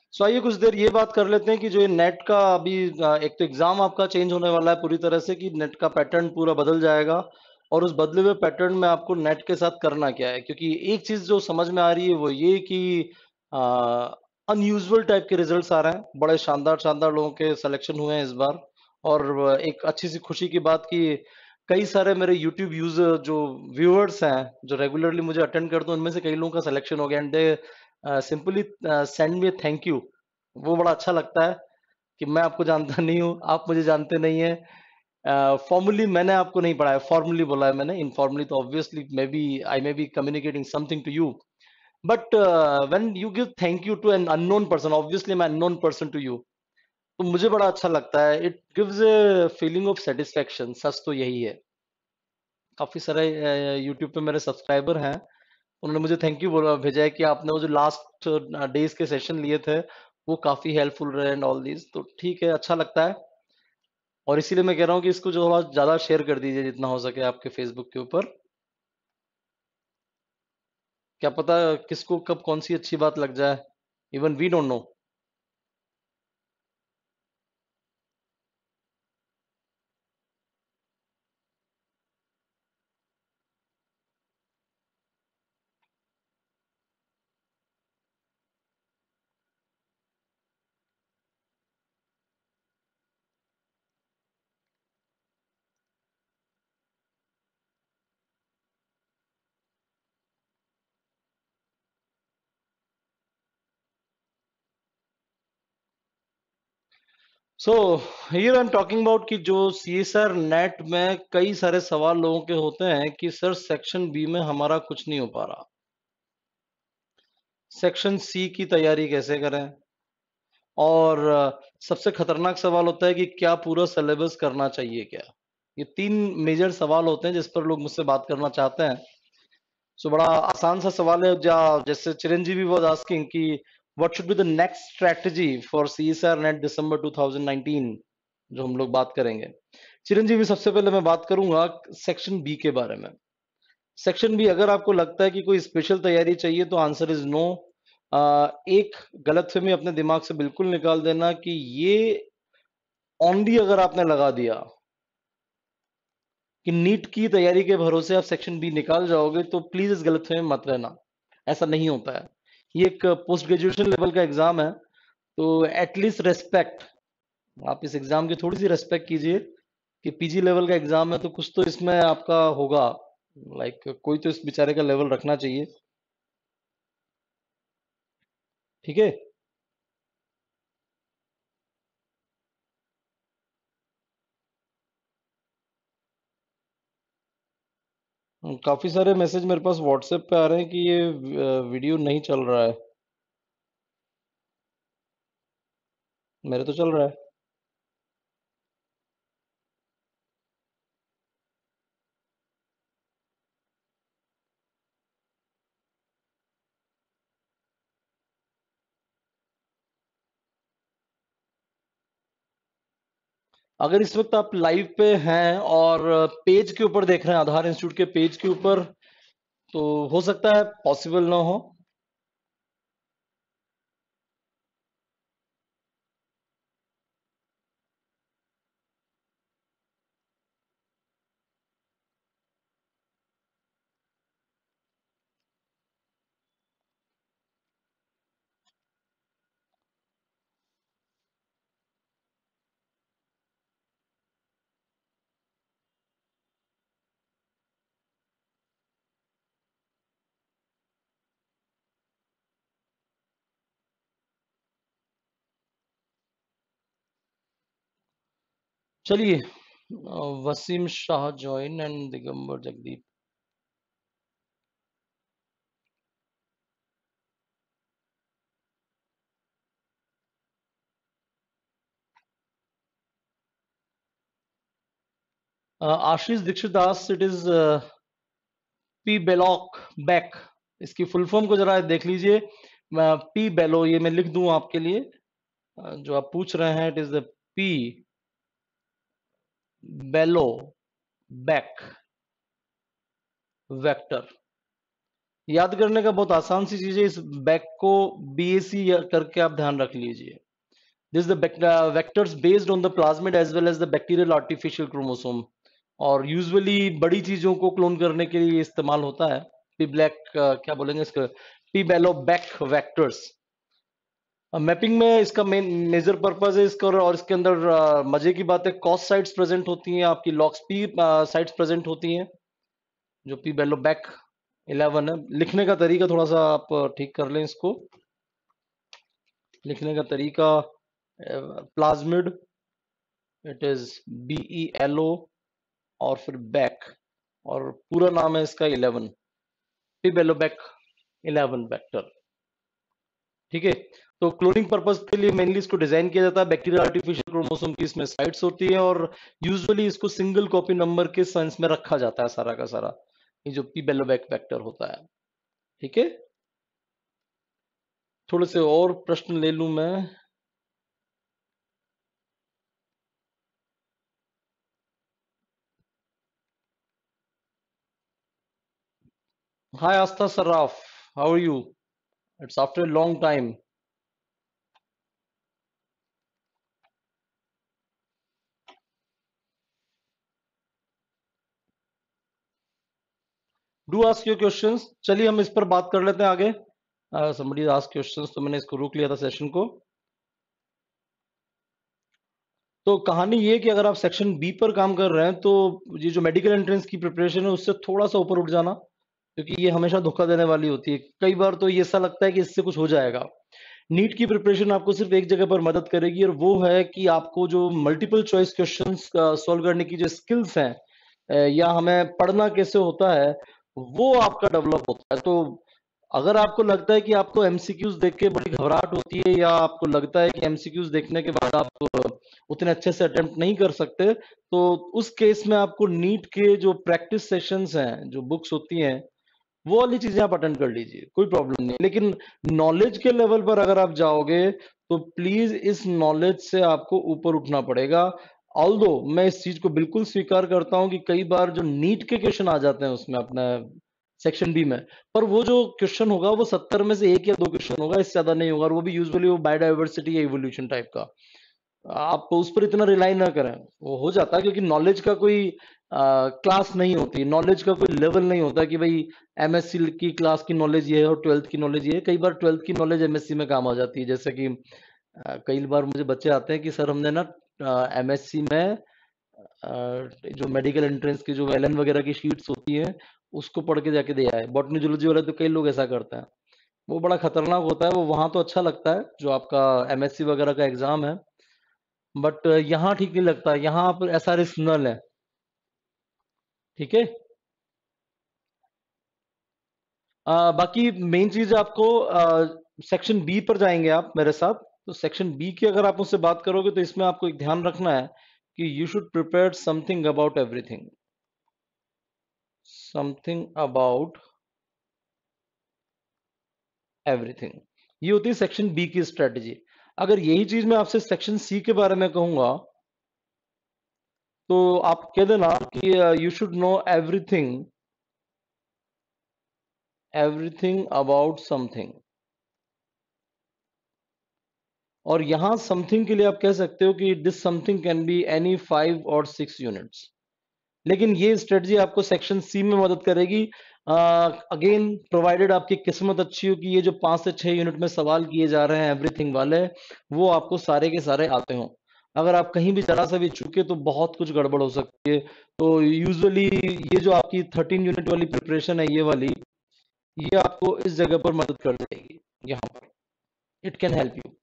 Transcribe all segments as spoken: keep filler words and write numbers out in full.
सो आइए कुछ देर ये बात कर लेते हैं कि जो ये नेट का अभी अ, एक तो एग्जाम आपका चेंज होने वाला है पूरी तरह से, कि नेट का पैटर्न पूरा बदल जाएगा, और उस बदले हुए पैटर्न में आपको नेट के साथ करना क्या है। क्योंकि एक चीज जो समझ में आ रही है वो ये कि अनयूजुअल टाइप के रिजल्ट्स आ रहे हैं, बड़े शानदार शानदार लोगों के सिलेक्शन हुए हैं इस बार। और एक अच्छी सी खुशी की बात कि कई सारे मेरे यूट्यूब यूजर जो व्यूअर्स हैं, जो रेगुलरली मुझे अटेंड करते हैं, उनमें से कई लोगों का सिलेक्शन हो गया, and they simply send me thank you. वो बड़ा अच्छा लगता है कि मैं आपको जानता नहीं हूँ, आप मुझे जानते नहीं है। फॉर्मली मैंने आपको नहीं पढ़ाया, फॉर्मली बोला है मैंने, इनफॉर्मली तो obviously maybe I maybe communicating something to you, but when you give thank you to an unknown person, obviously मैं अननोन पर्सन टू यू, तो मुझे बड़ा अच्छा लगता है। It gives a feeling of satisfaction, सच तो यही है। काफी सारे यूट्यूब पे मेरे सब्सक्राइबर हैं, उन्होंने मुझे थैंक यू बोला, भेजा है कि आपने वो जो लास्ट डेज के सेशन लिए थे वो काफी हेल्पफुल रहे एंड ऑल दिस, तो ठीक है, अच्छा लगता है। और इसीलिए मैं कह रहा हूँ कि इसको जो थोड़ा ज्यादा शेयर कर दीजिए जितना हो सके आपके फेसबुक के ऊपर। क्या पता किसको कब कौन सी अच्छी बात लग जाए, even we don't know. So here I am talking about कि जो सीएसआर नेट में कई सारे सवाल लोगों के होते हैं कि सर सेक्शन बी में हमारा कुछ नहीं हो पा रहा, सेक्शन सी की तैयारी कैसे करें, और अ, सबसे खतरनाक सवाल होता है कि क्या पूरा सिलेबस करना चाहिए क्या। ये तीन मेजर सवाल होते हैं जिस पर लोग मुझसे बात करना चाहते हैं। सो बड़ा आसान सा सवाल है, जा जैसे चिरंजीवी वाज आस्किंग कि what should be the next strategy for CSR NET December twenty nineteen, जो हम लोग बात करेंगे। चिरंजीवी, सबसे पहले मैं बात करूंगा सेक्शन बी के बारे में। सेक्शन बी, अगर आपको लगता है कि कोई स्पेशल तैयारी चाहिए तो आंसर इज नो। एक गलतफहमी अपने दिमाग से बिल्कुल निकाल देना कि ये ओनली अगर आपने लगा दिया कि नीट की तैयारी के भरोसे आप सेक्शन बी निकाल जाओगे, तो प्लीज इस गलतफहमी में मत रहना। ऐसा नहीं होता है। ये एक पोस्ट ग्रेजुएशन लेवल का एग्जाम है, तो एटलीस्ट रेस्पेक्ट, आप इस एग्जाम की थोड़ी सी रेस्पेक्ट कीजिए कि पीजी लेवल का एग्जाम है तो कुछ तो इसमें आपका होगा, लाइक कोई तो इस बेचारे का लेवल रखना चाहिए। ठीक है। काफी सारे मैसेज मेरे पास व्हाट्सएप पे आ रहे हैं कि ये अ, वीडियो नहीं चल रहा है। मेरे तो चल रहा है। अगर इस वक्त आप लाइव पे हैं और पेज के ऊपर देख रहे हैं, आधार इंस्टीट्यूट के पेज के ऊपर, तो हो सकता है पॉसिबल ना हो। चलिए, uh, Wasim Shah join and Digambar Jagdeep. Uh, Ashish Dixit Das, it is P belo BAC. इसकी फुल फॉर्म को जरा देख लीजिए। पी बेलो, ये मैं लिख दूं आपके लिए, अ, जो आप पूछ रहे हैं, it is the P belo BAC vector. याद करने का बहुत आसान सी चीज है, इस बैक को बी ए सी करके आप ध्यान रख लीजिए। This the vectors based on the plasmid as well as the bacterial artificial chromosome, और यूजुअली बड़ी चीजों को क्लोन करने के लिए इस्तेमाल होता है। पी ब्लैक क्या बोलेंगे इसका, P belo BAC vectors. Mapping में इसका मेन मेजर पर्पज है इसका, और इसके अंदर अ, मजे की बात है कॉस साइट्स प्रेजेंट होती हैं, आपकी लॉक्स पी साइट्स प्रेजेंट होती हैं, जो पी बेलो बैक इलेवन है। लिखने का तरीका थोड़ा सा आप ठीक कर लें इसको, लिखने का तरीका plasmid, it is B E L O और फिर बैक, और पूरा नाम है इसका eleven, P belo BAC eleven vector. ठीक है, तो क्लोनिंग पर्पस के लिए मेनली इसको डिजाइन किया जाता है। बैक्टीरियल आर्टिफिशियल क्रोमोसोम की इसमें साइट्स होती है, और यूजुअली इसको सिंगल कॉपी नंबर के सेंस में रखा जाता है सारा का सारा, ये जो पी बेलोबैक वेक्टर होता है। ठीक है, थोड़े से और प्रश्न ले लूं मैं। Hi Astha Saraf, how are you? It's after a long time. Do ask your questions. चलिए हम इस पर बात कर लेते हैं आगे। समबडी आस्क क्वेश्चंस, तो मैंने इसको रोक लिया था सेशन को। तो कहानी ये कि अगर आप सेक्शन बी पर काम कर रहे हैं तो ये जो मेडिकल एंट्रेंस की प्रिपरेशन है उससे थोड़ा सा ऊपर उठ जाना, क्योंकि ये हमेशा धोखा देने वाली होती है। कई बार तो ये ऐसा लगता है कि इससे कुछ हो जाएगा। नीट की प्रिपरेशन आपको सिर्फ एक जगह पर मदद करेगी, और वो है कि आपको जो मल्टीपल चॉइस क्वेश्चंस सॉल्व करने की जो स्किल्स हैं, अ, या हमें पढ़ना कैसे होता है, वो आपका डेवलप होता है। तो अगर आपको लगता है कि आपको एमसीक्यूज देख के बड़ी घबराहट होती है, या आपको लगता है कि एमसीक्यूज देखने के बाद आप अ, उतने अच्छे से अटेम्प्ट नहीं कर सकते, तो उस केस में आपको नीट के जो प्रैक्टिस सेशंस हैं, जो बुक्स होती हैं, वो वाली चीजें आप अटेंड कर लीजिए, कोई प्रॉब्लम नहीं। लेकिन नॉलेज के लेवल पर अगर आप जाओगे तो प्लीज इस नॉलेज से आपको ऊपर उठना पड़ेगा। ऑल्दो मैं इस चीज को बिल्कुल स्वीकार करता हूं कि कई बार जो नीट के क्वेश्चन आ जाते हैं उसमें अपने सेक्शन बी में, पर वो जो क्वेश्चन होगा वो सत्तर में से एक या दो क्वेश्चन होगा, इससे ज्यादा नहीं होगा, और वो भी यूजुअली वो बायोडाइवर्सिटी या इवोल्यूशन टाइप का। आप उस पर इतना रिलाई ना करें, वो हो जाता है, क्योंकि नॉलेज का कोई क्लास नहीं होती, नॉलेज का कोई लेवल नहीं होता कि भाई एमएससी की क्लास की नॉलेज ये है और ट्वेल्थ की नॉलेज ये है। कई बार ट्वेल्थ की नॉलेज एमएससी में काम आ जाती है, जैसे कि अ, कई बार मुझे बच्चे आते हैं कि सर हमने ना एमएससी में अ, जो मेडिकल एंट्रेंस की जो एलएन वगैरह की शीट्स होती हैं उसको पढ़ के जाके दिया है। बॉटनी जूलॉजी वाले तो कई लोग ऐसा करते हैं, वो बड़ा खतरनाक होता है। वो वहां तो अच्छा लगता है जो आपका एमएससी वगैरह का एग्जाम है, बट यहाँ ठीक नहीं लगता, यहाँ आप ऐसा रिस्क न लें। ठीक है, आ, बाकी मेन चीज आपको सेक्शन बी पर जाएंगे आप मेरे साथ, तो सेक्शन बी की अगर आप मुझसे बात करोगे तो इसमें आपको एक ध्यान रखना है कि you should prepare something about everything, something about everything, ये होती है सेक्शन बी की स्ट्रेटजी। अगर यही चीज मैं आपसे सेक्शन सी के बारे में कहूंगा तो आप कह देना कि you should know everything, everything about something. और यहां समथिंग के लिए आप कह सकते हो कि this something can be any five और सिक्स यूनिट्स। लेकिन ये स्ट्रेटजी आपको सेक्शन सी में मदद करेगी, अगेन प्रोवाइडेड आपकी किस्मत अच्छी हो कि ये जो पांच से छह यूनिट में सवाल किए जा रहे हैं एवरीथिंग वाले, वो आपको सारे के सारे आते हों। अगर आप कहीं भी जरा सा भी चूके तो बहुत कुछ गड़बड़ हो सकती है। तो यूजुअली ये जो आपकी थर्टीन यूनिट वाली प्रिपरेशन है, ये वाली, ये आपको इस जगह पर मदद कर देगी, यहाँ पर इट कैन हेल्प यू।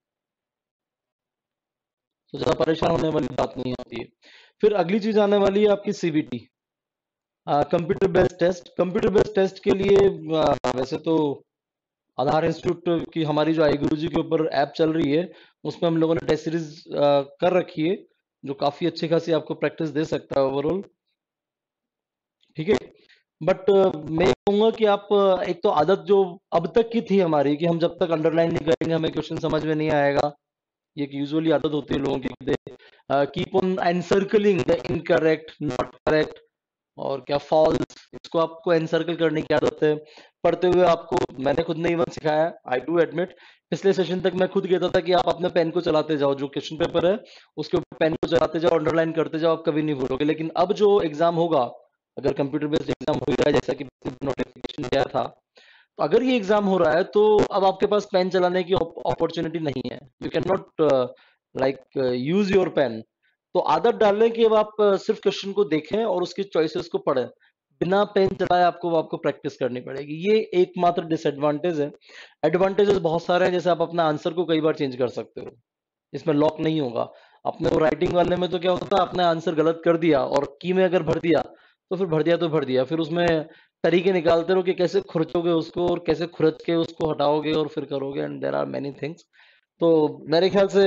तो ज्यादा परेशान होने वाली बात नहीं होती है। फिर अगली चीज आने वाली है आपकी CBT, computer based test. Computer based test के लिए आ, वैसे तो आधार इंस्टीट्यूट की हमारी जो आई गुरु जी के ऊपर ऐप चल रही है, उसमें हम लोगों ने टेस्ट सीरीज कर रखी है, जो काफी अच्छी खासी आपको प्रैक्टिस दे सकता है ओवरऑल। ठीक है, बट मैं कहूंगा कि आप आ, एक तो आदत जो अब तक की थी हमारी कि हम जब तक अंडरलाइन नहीं करेंगे हमें क्वेश्चन समझ में नहीं आएगा, ये यूजुअली आदत होती है लोगों की, keep on encircling the incorrect, not correct, और क्या फॉल्स, इसको आपको एनसर्कल करने की आदत है। पढ़ते हुए आपको मैंने खुद ने इवन सिखाया, आई डू एडमिट। पिछले सेशन तक मैं खुद कहता था कि आप अपने पेन को चलाते जाओ, जो क्वेश्चन पेपर है उसके ऊपर पेन को चलाते जाओ, अंडरलाइन करते जाओ, आप कभी नहीं भूलोगे। लेकिन अब जो एग्जाम होगा, अगर कंप्यूटर बेस्ड एग्जाम हो रहा है जैसा कि नोटिफिकेशन गया था, तो अगर ये एग्जाम हो रहा है तो अब आपके पास पेन चलाने की अपॉर्चुनिटी नहीं है। You can not like use your pen. तो आदत डाल लें कि अब आप uh, सिर्फ क्वेश्चन को देखें और उसकी चॉइसेस को पढ़ें, बिना पेन चलाए आपको वो आपको प्रैक्टिस करनी पड़ेगी। ये एकमात्र डिसएडवांटेज है। एडवांटेजेस बहुत सारे हैं, जैसे आप अपना आंसर को कई बार चेंज कर सकते हो, इसमें लॉक नहीं होगा। अपने वो राइटिंग वाले में तो क्या होता था, आपने आंसर गलत कर दिया और की में अगर भर दिया तो फिर भर दिया तो भर दिया, फिर उसमें तरीके निकालते रहो कि कैसे खुरचोगे उसको और कैसे खुरच के उसको हटाओगे और फिर करोगे, and there are many things. तो मेरे ख्याल से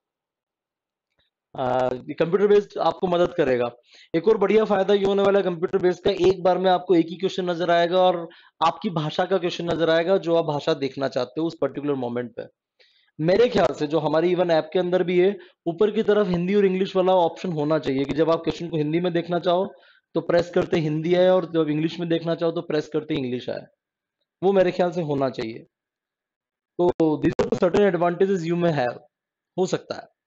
कंप्यूटर बेस्ड आपको मदद करेगा। एक और बढ़िया फायदा ये होने वाला है कंप्यूटर बेस्ड का, एक बार में आपको एक ही क्वेश्चन नजर आएगा और आपकी भाषा का क्वेश्चन नजर आएगा जो आप भाषा देखना चाहते हो उस पर्टिकुलर मोमेंट पे। मेरे ख्याल से जो हमारी इवन ऐप के अंदर भी है, ऊपर की तरफ हिंदी और इंग्लिश वाला ऑप्शन होना चाहिए कि जब आप क्वेश्चन को हिंदी में देखना चाहो तो प्रेस करते हिंदी आए, और जब इंग्लिश में देखना चाहो तो प्रेस करते इंग्लिश आए। वो मेरे ख्याल से होना चाहिए। तो this are the certain advantages you may have, हो सकता है।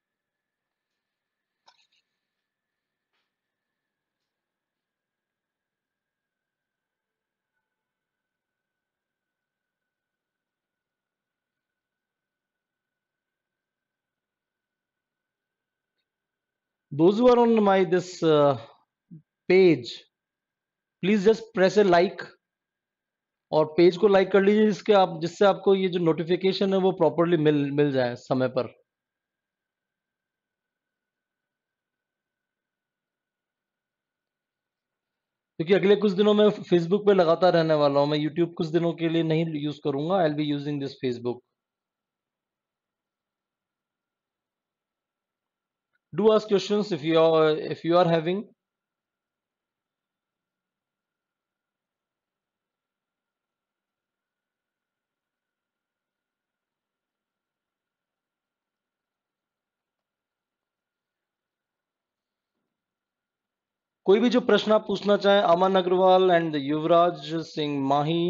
Those who are on my this uh, page, please just press a like, और पेज को लाइक कर लीजिए जिसके आप जिससे आपको ये जो नोटिफिकेशन है वो प्रॉपरली मिल मिल जाए समय पर। क्योंकि अगले कुछ दिनों में फेसबुक पे लगातार रहने वाला हूँ, मैं यूट्यूब कुछ दिनों के लिए नहीं यूज करूंगा। I will be using this Facebook. Do ask questions if you are if you are having. कोई भी जो प्रश्न आप पूछना चाहें, Aman Agrawal and Yuvraj Singh Mahi,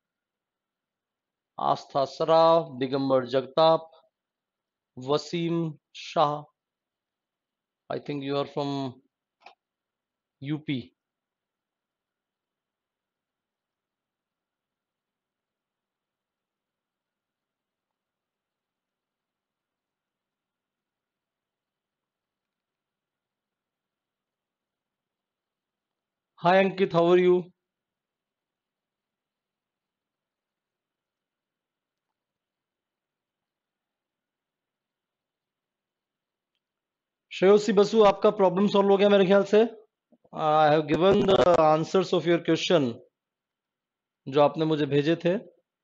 Astha Saraf, Digambar Jagtap, Wasim Shah, I think you are from UP. Hi Ankit, how are you? Shreyoshi Basu, आपका प्रॉब्लम सॉल्व हो गया मेरे ख्याल से। I have given the answers of your question जो आपने मुझे भेजे थे।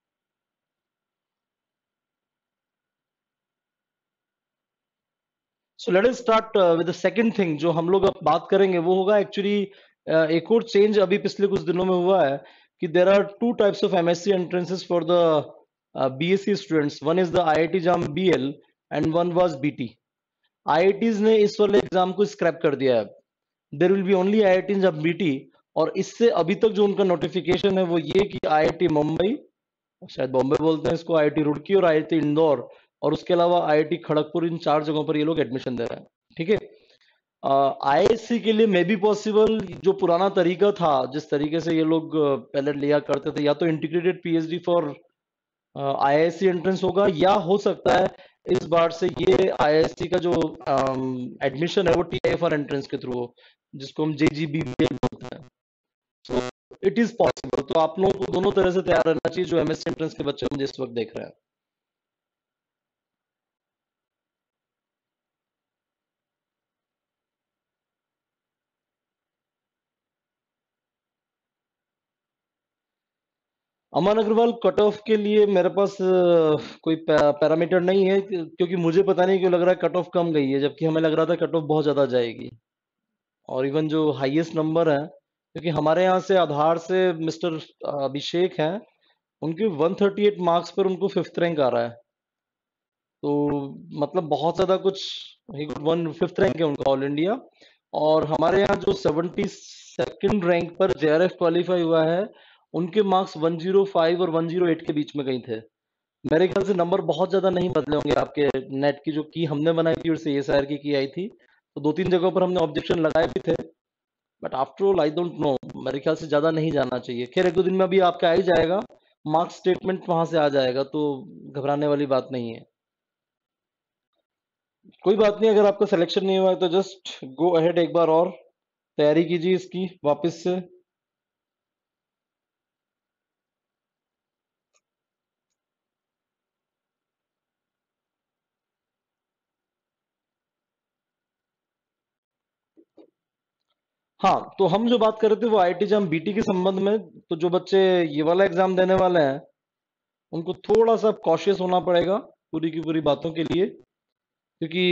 So let us start with the second thing जो हम लोग अब बात करेंगे, वो होगा एक्चुअली एक और चेंज अभी पिछले कुछ दिनों में हुआ है कि there are two types of MSc entrances for the BSc students. One is the IIT JAM BL and one was BT. IITs ने इस वाले एग्जाम को स्क्रैप कर दिया है। There will be only IIT JAM BT. और इससे अभी तक जो उनका नोटिफिकेशन है वो ये कि आईआईटी मुंबई, शायद बॉम्बे बोलते हैं इसको, आईआईटी रुड़की और आईआईटी इंदौर, और उसके अलावा आईआईटी खड़गपुर, इन चार जगहों पर ये लोग एडमिशन दे रहे हैं। ठीक है। आईएससी के लिए मे बी पॉसिबल, जो पुराना तरीका था जिस तरीके से ये लोग अ, पहले लिया करते थे, या तो integrated PhD for IISc entrance होगा, या हो सकता है इस बार से ये आईआईएससी का जो एडमिशन है वो टीआईएफआर एंट्रेंस के थ्रू हो, जिसको हम जेजीबीबीएल बोलते हैं। So it is possible. तो आप लोगों को दोनों तरह से तैयार रहना चाहिए जो एमएससी एंट्रेंस के बच्चे हम जिस वक्त देख रहे हैं। अमन अग्रवाल, कट ऑफ के लिए मेरे पास अ, कोई पैरामीटर नहीं है, क्योंकि मुझे पता नहीं क्यों लग रहा है कट ऑफ कम गई है, जबकि हमें लग रहा था कट ऑफ बहुत ज्यादा जाएगी। और इवन जो हाईएस्ट नंबर है, क्योंकि हमारे यहाँ से आधार से मिस्टर अभिषेक हैं, उनके वन थर्टी एट मार्क्स पर उनको फिफ्थ रैंक आ रहा है। तो मतलब बहुत ज्यादा कुछ, वन फिफ्थ रैंक है उनका ऑल इंडिया। और हमारे यहाँ जो सेवेंटी सेकंड रैंक पर जेआरएफ क्वालिफाई हुआ है, उनके मार्क्स वन ज़ीरो फ़ाइव और वन ज़ीरो एट के बीच में कहीं थे। मेरे ख्याल से नंबर बहुत ज्यादा नहीं बदले होंगे आपके नेट की जो की हमने बनाई थी और सीएसआईआर की की आई थी, तो दो तीन जगहों पर हमने ऑब्जेक्शन लगाए भी थे, but after all I don't know, मेरे ख्याल से ज्यादा नहीं जाना चाहिए। खैर एक दो दिन में अभी आपका आ ही जाएगा, मार्क्स स्टेटमेंट वहां से आ जाएगा, तो घबराने वाली बात नहीं है। कोई बात नहीं, अगर आपका सिलेक्शन नहीं हुआ है तो जस्ट गो अहेड, एक बार और तैयारी कीजिए इसकी वापस से। हाँ, तो हम जो बात कर रहे थे वो आईआईटी जाम बीटी के संबंध में। तो जो बच्चे ये वाला एग्जाम देने वाले हैं, उनको थोड़ा सा कॉशियस होना पड़ेगा पूरी की पूरी बातों के लिए, क्योंकि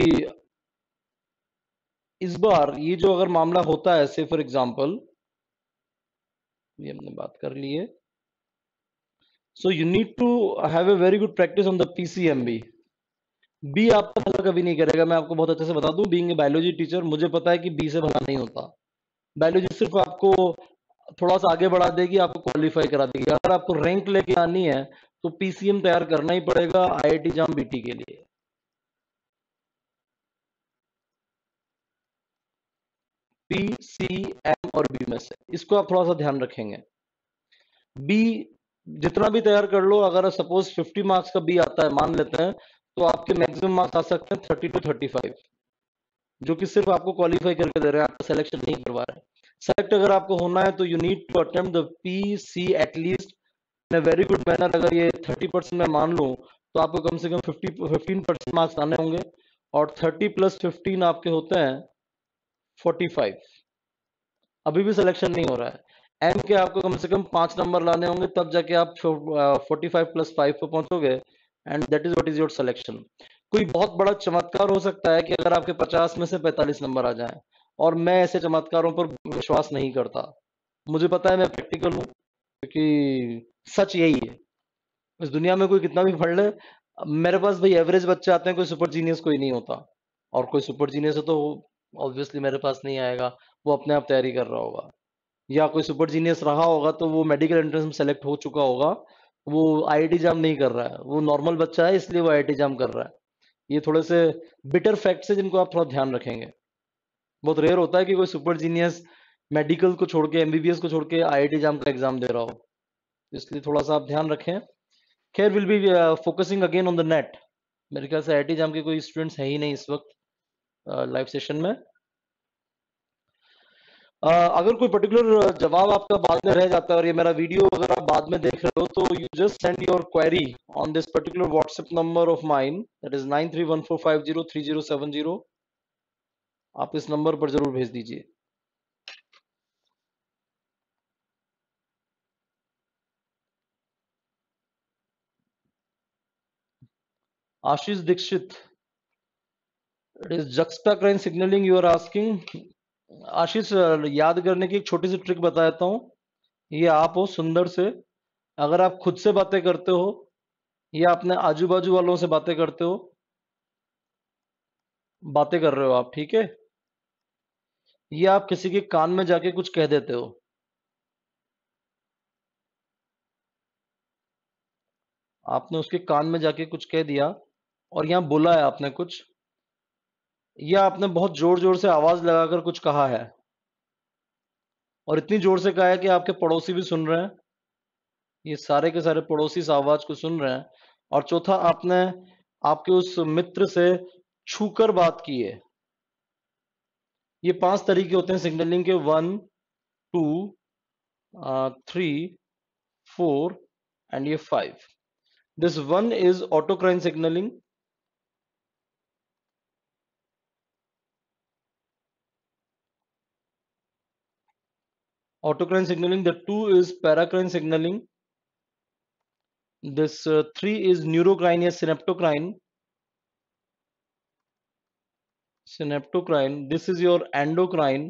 इस बार ये जो अगर मामला होता है, से फॉर एग्जांपल, ये हमने बात कर ली है, so you need to have a very good practice on the PCMB. B आपका भला कभी नहीं करेगा, मैं आपको बहुत अच्छे से बता दूं, बीइंग ए बायोलॉजी टीचर मुझे पता है कि बी से भला नहीं होता। बायोलॉजी सिर्फ आपको थोड़ा सा आगे बढ़ा देगी, आपको क्वालिफाई करा देगी। अगर आपको रैंक लेके आनी है तो पीसीएम तैयार करना ही पड़ेगा आईआईटी जाम बीटी के लिए। पी, सी, एम और बी में से इसको आप थोड़ा सा ध्यान रखेंगे। बी जितना भी तैयार कर लो, अगर सपोज फिफ्टी मार्क्स का बी आता है मान लेते हैं, तो आपके मैक्सिमम मार्क्स आ सकते हैं थर्टी टू थर्टी फाइव, जो कि सिर्फ आपको क्वालिफाई करके दे रहे हैं, आपका सिलेक्शन नहीं करवा रहे हैं। सेलेक्ट अगर आपको होना है तो you need to attempt the P C at least in a very good manner. अगर ये थर्टी परसेंट में मान लूं तो आपको कम से कम फिफ्टी फिफ्टीन परसेंट मार्क्स आने होंगे, और थर्टी प्लस फिफ्टीन आपके होते हैं फोर्टी फाइव। अभी भी सिलेक्शन नहीं हो रहा है। एम के आपको कम से कम पांच नंबर लाने होंगे, तब जाके आप फोर्टी फाइव प्लस फाइव पे पहुंचोगे, and that is what is your selection. कोई बहुत बड़ा चमत्कार हो सकता है कि अगर आपके पचास में से पैंतालीस नंबर आ जाएं, और मैं ऐसे चमत्कारों पर विश्वास नहीं करता। मुझे पता है, मैं प्रैक्टिकल हूँ, क्योंकि सच यही है। इस दुनिया में कोई कितना भी पढ़ ले, मेरे पास भाई एवरेज बच्चे आते हैं, कोई सुपर जीनियस कोई नहीं होता। और कोई सुपर जीनियस है तो ऑब्वियसली मेरे पास नहीं आएगा, वो अपने आप तैयारी कर रहा होगा। या कोई सुपर जीनियस रहा होगा तो वो मेडिकल एंट्रेंस में सेलेक्ट हो चुका होगा, वो आईआईटी जाम नहीं कर रहा है, वो नॉर्मल बच्चा है इसलिए वो आईआईटी जाम कर रहा है। ये थोड़े से बिटर फैक्ट्स है जिनको आप थोड़ा ध्यान रखेंगे। बहुत रेयर होता है कि कोई सुपर जीनियस मेडिकल को छोड़ के, एमबीबीएस को छोड़ के आईआईटी जाम का एग्जाम दे रहा हो, इसलिए थोड़ा सा आप ध्यान रखें। खैर will be focusing again on the NET. मेरे ख्याल से आईआईटी जाम के कोई स्टूडेंट्स है ही नहीं इस वक्त लाइव सेशन में। अ, अगर कोई पर्टिकुलर जवाब आपका बाद में रह जाता है, और ये मेरा वीडियो अगर आप बाद में देख रहे हो, तो you just send your query on this particular WhatsApp number of mine, that is nine three one four five zero three zero seven zero. आप इस नंबर पर जरूर भेज दीजिए। Ashish Dixit, it is juxtacrine signalling you are asking. Ashish, याद करने की एक छोटी सी ट्रिक बता देता हूँ। ये आप हो सुंदर से, अगर आप खुद से बातें करते हो या अपने आजू बाजू वालों से बातें करते हो, बातें कर रहे हो आप, ठीक है, ये आप किसी के कान में जाके कुछ कह देते हो, आपने उसके कान में जाके कुछ कह दिया, और यहाँ बोला है आपने कुछ, या आपने बहुत जोर जोर से आवाज लगाकर कुछ कहा है, और इतनी जोर से कहा है कि आपके पड़ोसी भी सुन रहे हैं, ये सारे के सारे पड़ोसी इस आवाज को सुन रहे हैं। और चौथा, आपने आपके उस मित्र से छूकर बात की है। ये पांच तरीके होते हैं सिग्नलिंग के, one, two, three, four and ये five. This one is autocrine signalling, autocrine signaling. The two is paracrine signaling. This uh, three is neurocrine या synaptocrine. Synaptocrine. This is your endocrine.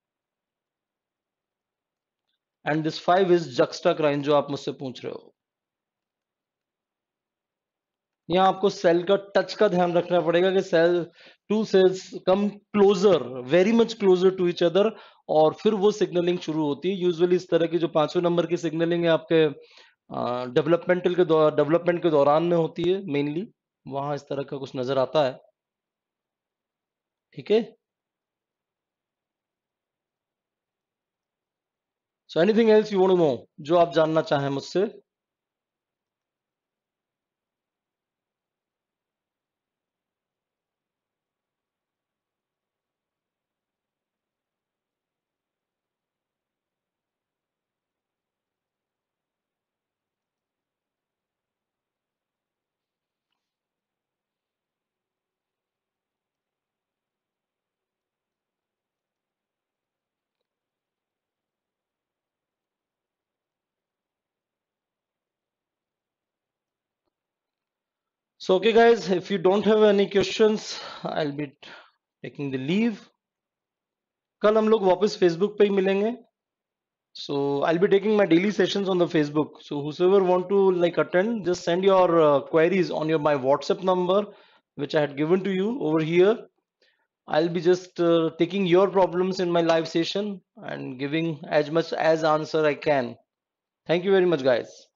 And this five is juxtacrine जो आप मुझसे पूछ रहे हो। यहाँ आपको सेल का टच का ध्यान रखना पड़ेगा कि cell to cells come closer, very much closer to each other, और फिर वो सिग्नलिंग शुरू होती है। यूजुअली इस तरह की जो पांचवें नंबर की सिग्नलिंग है आपके डेवलपमेंटल के डेवलपमेंट के दौरान में होती है मेनली, वहां इस तरह का कुछ नजर आता है। ठीक है। So anything else you want to know, जो आप जानना चाहें मुझसे? So okay guys, if you don't have any questions, I'll be taking the leave. कल हम लोग वापस फेसबुक पे ही मिलेंगे. So I'll be taking my daily sessions on the Facebook. So whosoever want to like attend, just send your uh, queries on your my WhatsApp number, which I had given to you over here. I'll be just uh, taking your problems in my live session and giving as much as answer I can. Thank you very much, guys.